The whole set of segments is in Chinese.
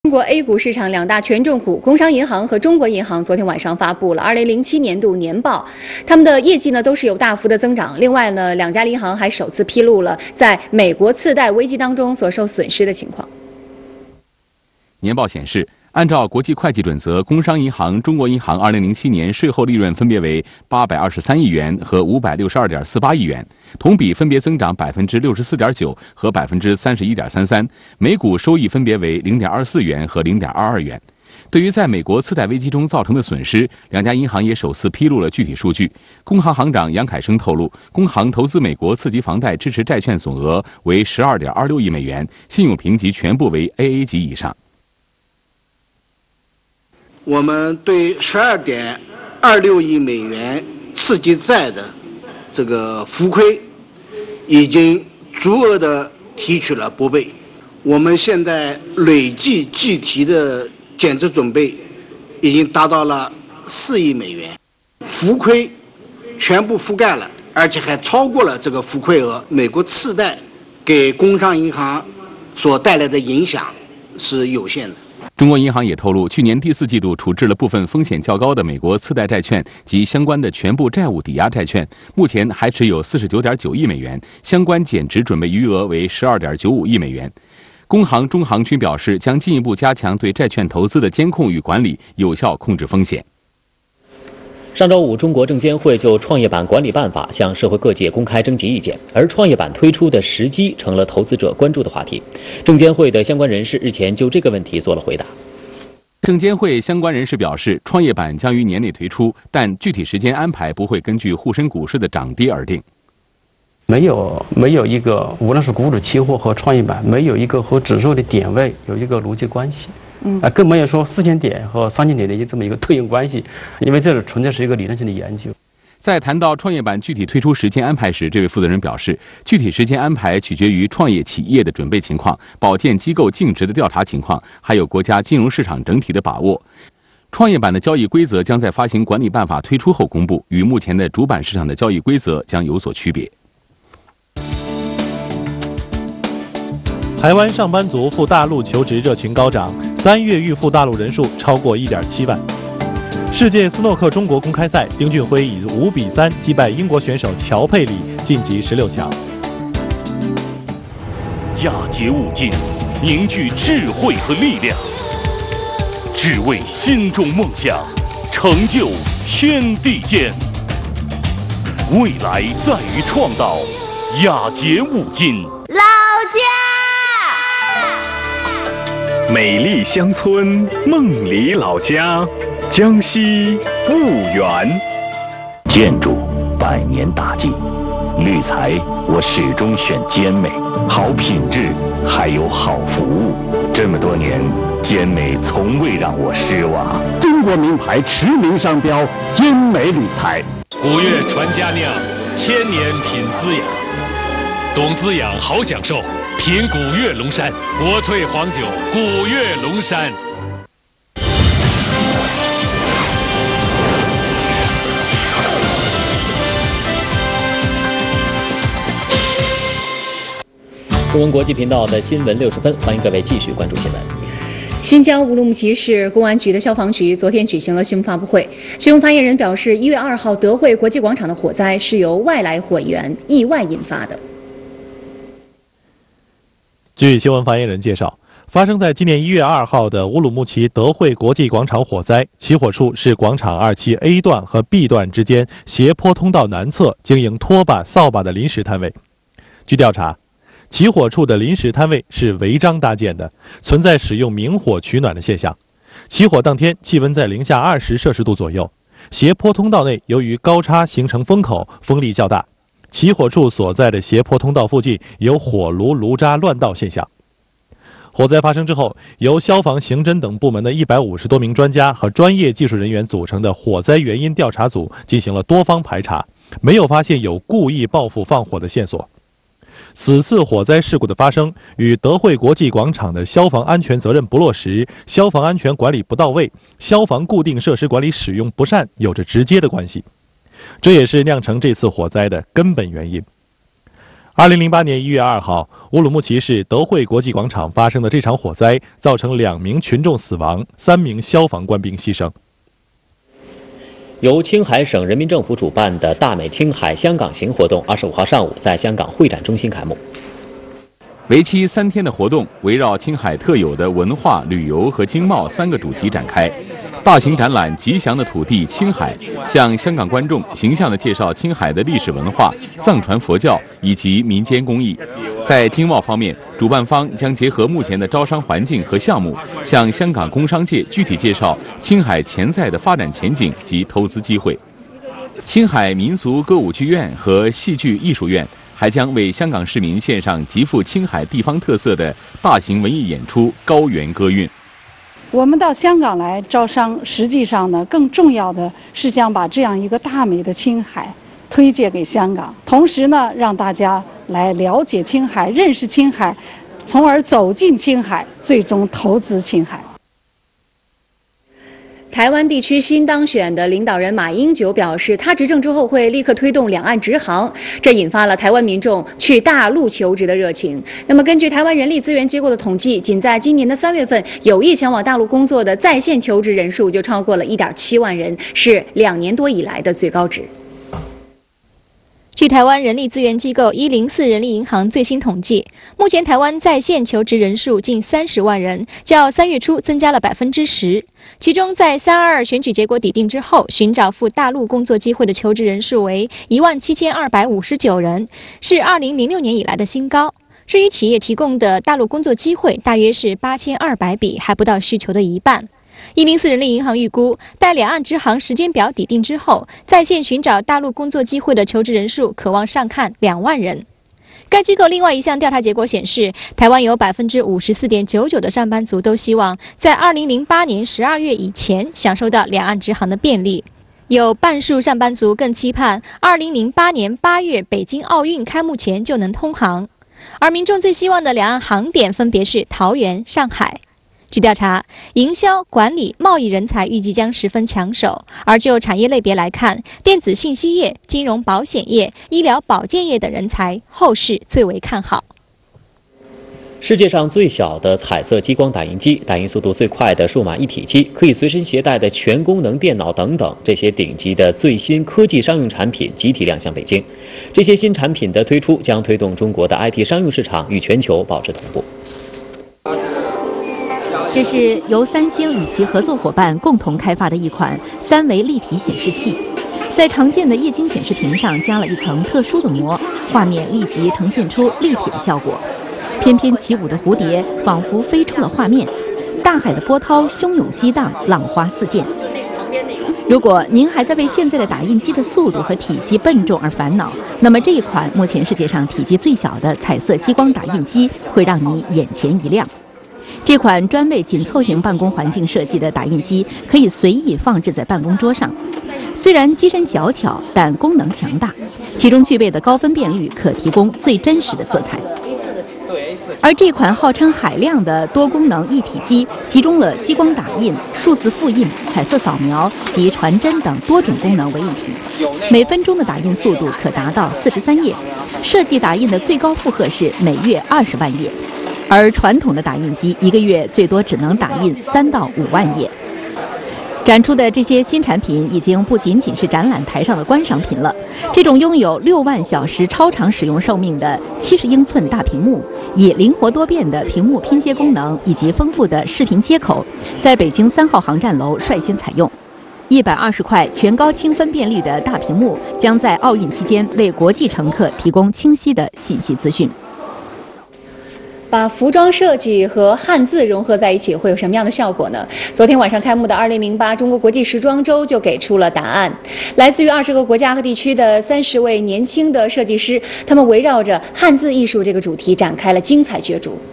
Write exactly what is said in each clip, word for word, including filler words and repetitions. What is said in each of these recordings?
中国 A 股市场两大权重股工商银行和中国银行昨天晚上发布了二零零七年度年报，他们的业绩呢都是有大幅的增长。另外呢，两家银行还首次披露了在美国次贷危机当中所受损失的情况。 年报显示，按照国际会计准则，工商银行、中国银行二零零七年税后利润分别为八百二十三亿元和五百六十二点四八亿元，同比分别增长百分之六十四点九和百分之三十一点三三，每股收益分别为零点二四元和零点二二元。对于在美国次贷危机中造成的损失，两家银行也首次披露了具体数据。工行行长杨凯生透露，工行投资美国次级房贷支持债券总额为十二点二六亿美元，信用评级全部为 A A 级以上。 我们对十二点二六亿美元次级债的这个浮亏，已经足额的提取了拨备。我们现在累计计提的减值准备已经达到了四亿美元，浮亏全部覆盖了，而且还超过了这个浮亏额。美国次贷给工商银行所带来的影响是有限的。 中国银行也透露，去年第四季度处置了部分风险较高的美国次贷债券及相关的全部债务抵押债券，目前还持有四十九点九亿美元，相关减值准备余额为十二点九五亿美元。工行、中行均表示，将进一步加强对债券投资的监控与管理，有效控制风险。 上周五，中国证监会就创业板管理办法向社会各界公开征集意见，而创业板推出的时机成了投资者关注的话题。证监会的相关人士日前就这个问题做了回答。 证监会相关人士表示，创业板将于年内推出，但具体时间安排不会根据沪深股市的涨跌而定。 没有没有一个，无论是股指期货和创业板，没有一个和指数的点位有一个逻辑关系。嗯啊，更没有说四千点和三千点的一这么一个对应关系，因为这是纯粹是一个理论性的研究。 在谈到创业板具体推出时间安排时，这位负责人表示，具体时间安排取决于创业企业的准备情况、保荐机构净值的调查情况，还有国家金融市场整体的把握。创业板的交易规则将在发行管理办法推出后公布，与目前的主板市场的交易规则将有所区别。 台湾上班族赴大陆求职热情高涨，三月预赴大陆人数超过 一点七万。世界斯诺克中国公开赛，丁俊晖以五比三击败英国选手乔佩里，晋级十六强。 亚捷五金凝聚智慧和力量，只为心中梦想，成就天地间。未来在于创造，亚捷五金。 老家。 美丽乡村，梦里老家，江西婺源。 建筑百年大计，滤材我始终选坚美，好品质还有好服务。这么多年，坚美从未让我失望。 中国名牌驰名商标，坚美铝材。 古越传家酿，千年品滋养。懂滋养，好享受。品古越龙山，国粹黄酒，古越龙山。 中文国际频道的新闻六十分，欢迎各位继续关注新闻。 新疆乌鲁木齐市公安局的消防局昨天举行了新闻发布会，新闻发言人表示，一月二号德惠国际广场的火灾是由外来火源意外引发的。 据新闻发言人介绍，发生在今年一月二号的乌鲁木齐德惠国际广场火灾，起火处是广场二期 A 段和 B 段之间斜坡通道南侧经营拖把、扫把的临时摊位。据调查，起火处的临时摊位是违章搭建的，存在使用明火取暖的现象。起火当天，气温在零下二十摄氏度左右，斜坡通道内由于高差形成风口，风力较大。起火处所在的斜坡通道附近有火炉炉渣乱倒现象。火灾发生之后，由消防、刑侦等部门的一百五十多名专家和专业技术人员组成的火灾原因调查组进行了多方排查，没有发现有故意报复放火的线索。此次火灾事故的发生与德惠国际广场的消防安全责任不落实、消防安全管理不到位、消防固定设施管理使用不善有着直接的关系。这也是酿成这次火灾的根本原因。 二零零八年一月二号，乌鲁木齐市德惠国际广场发生的这场火灾，造成两名群众死亡，三名消防官兵牺牲。 由青海省人民政府主办的大美青海香港行活动，二十五号上午在香港会展中心开幕。 为期三天的活动围绕青海特有的文化、旅游和经贸三个主题展开。大型展览《吉祥的土地青海》向香港观众形象地介绍青海的历史文化、藏传佛教以及民间工艺。在经贸方面，主办方将结合目前的招商环境和项目，向香港工商界具体介绍青海潜在的发展前景及投资机会。青海民俗歌舞剧院和戏剧艺术院还将为香港市民献上极富青海地方特色的大型文艺演出《高原歌韵》。 我们到香港来招商，实际上呢，更重要的是想把这样一个大美的青海推介给香港，同时呢，让大家来了解青海、认识青海，从而走进青海，最终投资青海。 台湾地区新当选的领导人马英九表示，他执政之后会立刻推动两岸直航，这引发了台湾民众去大陆求职的热情。那么，根据台湾人力资源机构的统计，仅在今年的三月份，有意前往大陆工作的在线求职人数就超过了一点七万人，是两年多以来的最高值。 据台湾人力资源机构一零四人力银行最新统计，目前台湾在线求职人数近三十万人，较三月初增加了百分之十。其中，在三二二选举结果底定之后，寻找赴大陆工作机会的求职人数为一万七千二百五十九人，是二零零六年以来的新高。至于企业提供的大陆工作机会，大约是八千二百笔，还不到需求的一半。一零四人力银行预估，待两岸直航时间表底定之后，在线寻找大陆工作机会的求职人数可望上看两万人。该机构另外一项调查结果显示，台湾有百分之五十四点九九的上班族都希望在二零零八年十二月以前享受到两岸直航的便利。有半数上班族更期盼二零零八年八月北京奥运开幕前就能通航，而民众最希望的两岸航点分别是桃园、上海。据调查，营销、管理、贸易人才预计将十分抢手。而就产业类别来看，电子信息业、金融保险业、医疗保健业等人才后市最为看好。 世界上最小的彩色激光打印机、打印速度最快的数码一体机、可以随身携带的全功能电脑等等，这些顶级的最新科技商用产品集体亮相北京。这些新产品的推出，将推动中国的 I T 商用市场与全球保持同步。 这是由三星与其合作伙伴共同开发的一款三维立体显示器，在常见的液晶显示屏上加了一层特殊的膜，画面立即呈现出立体的效果。翩翩起舞的蝴蝶仿佛飞出了画面，大海的波涛汹涌激荡，浪花四溅。如果您还在为现在的打印机的速度和体积笨重而烦恼，那么这一款目前世界上体积最小的彩色激光打印机会让你眼前一亮。这款专为紧凑型办公环境设计的打印机可以随意放置在办公桌上，虽然机身小巧，但功能强大，其中具备的高分辨率可提供最真实的色彩。而这款号称海量的多功能一体机，集中了激光打印、数字复印、彩色扫描及传真等多种功能为一体，每分钟的打印速度可达到四十三页，设计打印的最高负荷是每月二十万页。而传统的打印机一个月最多只能打印三到五万页。展出的这些新产品已经不仅仅是展览台上的观赏品了。这种拥有六万小时超长使用寿命的七十英寸大屏幕，以灵活多变的屏幕拼接功能以及丰富的视频接口，在北京三号航站楼率先采用。一百二十块全高清分辨率的大屏幕，将在奥运期间为国际乘客提供清晰的信息资讯。 把服装设计和汉字融合在一起会有什么样的效果呢？昨天晚上开幕的二零零八中国国际时装周就给出了答案。来自于二十个国家和地区的三十位年轻的设计师，他们围绕着汉字艺术这个主题展开了精彩角逐。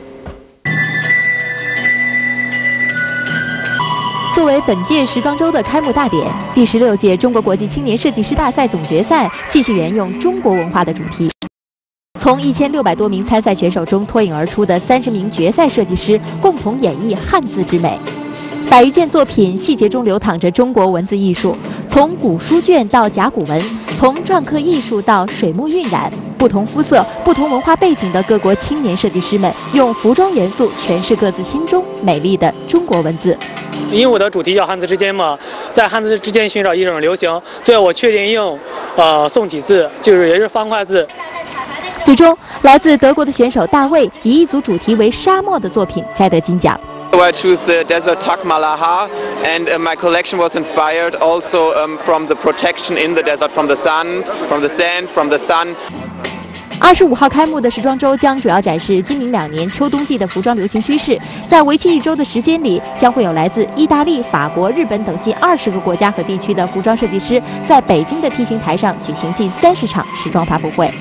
作为本届时装周的开幕大典，第十六届中国国际青年设计师大赛总决赛继续沿用中国文化的主题。从一千六百多名参赛选手中脱颖而出的三十名决赛设计师共同演绎汉字之美，百余件作品细节中流淌着中国文字艺术，从古书卷到甲骨文，从篆刻艺术到水墨晕染， 不同肤色、不同文化背景的各国青年设计师们，用服装元素诠释各自心中美丽的中国文字。 因为我的主题叫汉字之间嘛，在汉字之间寻找一种流行，所以我确定用呃宋体字，就是也是方块字。 最终，来自德国的选手大卫以一组主题为沙漠的作品摘得金奖。 I choose the desert Tak Malaha, and uh, my collection was inspired also um, from the protection in the desert, from the sun, from the sand, from the sun. 二十五号开幕的时装周将主要展示今明两年秋冬季的服装流行趋势。在为期一周的时间里，将会有来自意大利、法国、日本等近二十个国家和地区的服装设计师，在北京的 T 型台上举行近三十场时装发布会。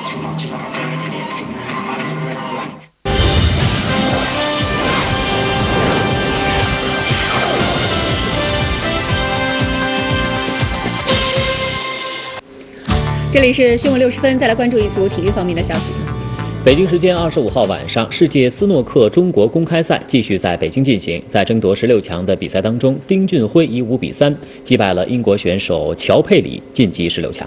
这里是新闻六十分，再来关注一组体育方面的消息。 北京时间二十五号晚上，世界斯诺克中国公开赛继续在北京进行。在争夺十六强的比赛当中，丁俊晖以五比三击败了英国选手乔佩里，晋级十六强。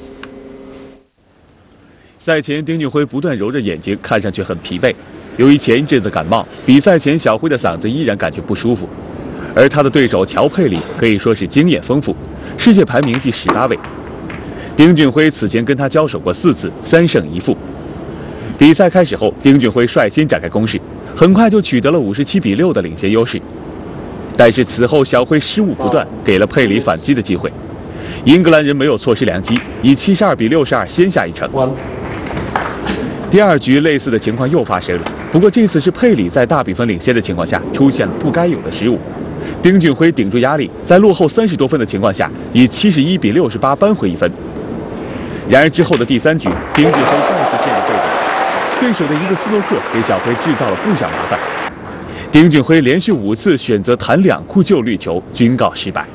赛前，丁俊晖不断揉着眼睛，看上去很疲惫。由于前一阵子感冒，比赛前小晖的嗓子依然感觉不舒服。而他的对手乔佩里可以说是经验丰富，世界排名第十八位。丁俊晖此前跟他交手过四次，三胜一负。比赛开始后，丁俊晖率先展开攻势，很快就取得了五十七比六的领先优势。但是此后小晖失误不断，给了佩里反击的机会。英格兰人没有错失良机，以七十二比六十二先下一城。第二局类似的情况又发生了，不过这次是佩里在大比分领先的情况下出现了不该有的失误。丁俊晖顶住压力，在落后三十多分的情况下，以七十一比六十八扳回一分。然而之后的第三局，丁俊晖再次陷入被动，对手的一个斯诺克给小晖制造了不小麻烦。丁俊晖连续五次选择弹两库救绿球，均告失败。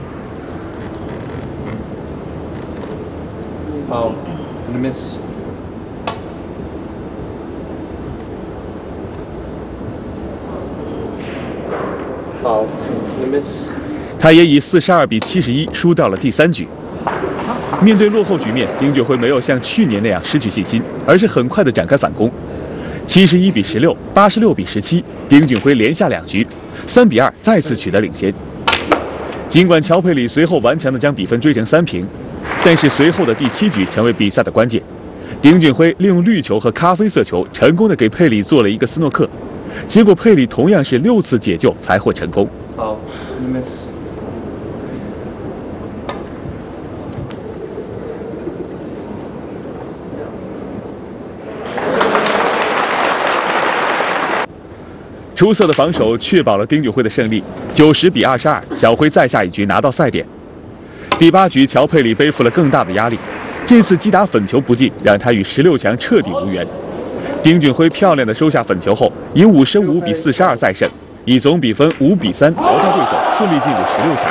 Foul and a miss. Foul and a miss. 他也以四十二比七十一输掉了第三局。面对落后局面，丁俊晖没有像去年那样失去信心，而是很快的展开反攻。七十一比十六，八十六比十七，丁俊晖连下两局，三比二再次取得领先。尽管乔佩里随后顽强的将比分追成三平，但是随后的第七局成为比赛的关键。丁俊晖利用绿球和咖啡色球，成功的给佩里做了一个斯诺克，结果佩里同样是六次解救才获成功。 Foul and a miss. 出色的防守确保了丁俊晖的胜利，九十比二十二，小晖再下一局拿到赛点。第八局，乔佩里背负了更大的压力，这次击打粉球不进，让他与十六强彻底无缘。丁俊晖漂亮的收下粉球后，以五十五比四十二再胜，以总比分五比三淘汰对手，顺利进入十六强。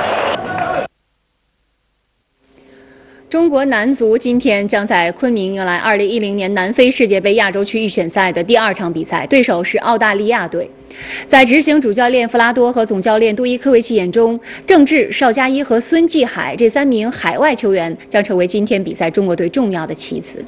中国男足今天将在昆明迎来二零一零年南非世界杯亚洲区预选赛的第二场比赛，对手是澳大利亚队。在执行主教练弗拉多和总教练杜伊科维奇眼中，郑智、邵佳一和孙继海这三名海外球员将成为今天比赛中国队重要的棋子。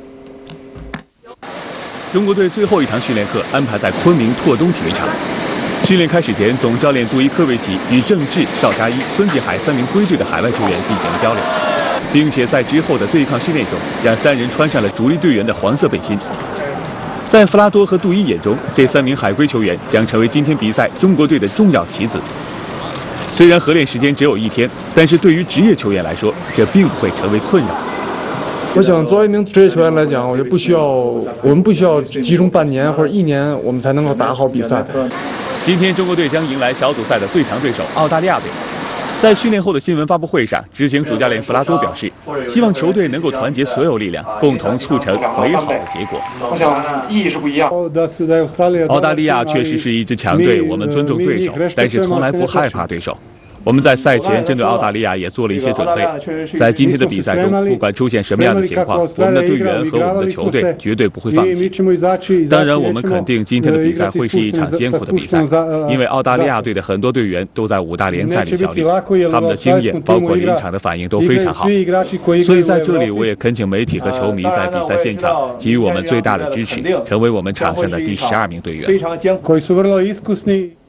中国队最后一堂训练课安排在昆明拓东体育场。训练开始前，总教练杜伊科维奇与郑智、邵佳一、孙继海三名归队的海外球员进行了交流，并且在之后的对抗训练中，让三人穿上了主力队员的黄色背心。在弗拉多和杜伊眼中，这三名海归球员将成为今天比赛中国队的重要棋子。虽然合练时间只有一天，但是对于职业球员来说，这并不会成为困扰。 我想，作为一名职业球员来讲，我就不需要，我们不需要集中半年或者一年，我们才能够打好比赛。 今天，中国队将迎来小组赛的最强对手澳大利亚队。在训练后的新闻发布会上，执行主教练弗拉多表示，希望球队能够团结所有力量，共同促成美好的结果。 我想意义是不一样。 澳大利亚确实是一支强队，我们尊重对手，但是从来不害怕对手。 我们在赛前针对澳大利亚也做了一些准备，在今天的比赛中，不管出现什么样的情况，我们的队员和我们的球队绝对不会放弃。当然，我们肯定今天的比赛会是一场艰苦的比赛，因为澳大利亚队的很多队员都在五大联赛里效力，他们的经验包括临场的反应都非常好。所以在这里，我也恳请媒体和球迷在比赛现场给予我们最大的支持，成为我们场上的第十二名队员。 非常艰苦。